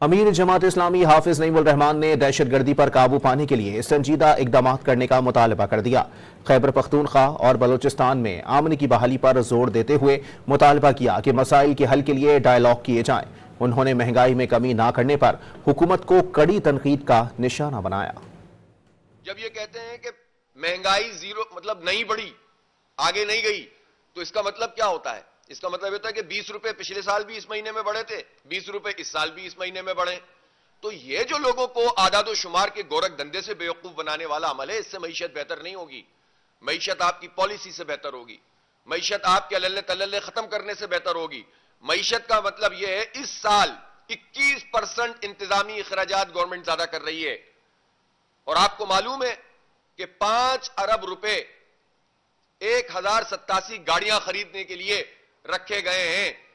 अमीर जमात इस्लामी हाफिज नईमुल रहमान ने दहशतगर्दी पर काबू पाने के लिए संजीदा इकदाम करने का मुतालबा कर दिया। खैबर पख्तूनख्वा और बलोचिस्तान में अमन की बहाली पर जोर देते हुए मुतालबा किया कि मसाइल के हल के लिए डायलॉग किए जाएं। उन्होंने महंगाई में कमी ना करने पर हुकूमत को कड़ी तनकीद का निशाना बनाया। जब ये कहते हैं कि महंगाई जीरो मतलब नहीं बढ़ी, आगे नहीं गई, तो इसका मतलब क्या होता है? इसका मतलब होता है कि 20 रुपए पिछले साल भी इस महीने में बढ़े थे, 20 रुपए इस साल भी इस महीने में बढ़े। तो ये जो लोगों को आदादो शुमार के गोरख धंधे से बेवकूफ बनाने वाला अमल है, इससे मईशत बेहतर नहीं होगी। मईशत आपकी पॉलिसी से बेहतर होगी, मईशत आपके अल्ले तल्ले खत्म करने से बेहतर होगी। मईशत का मतलब यह है इस साल 21% इंतजामी अखराजात गवर्नमेंट ज्यादा कर रही है, और आपको मालूम है कि 5 अरब रुपए 1087 गाड़ियां खरीदने के लिए रखे गए हैं।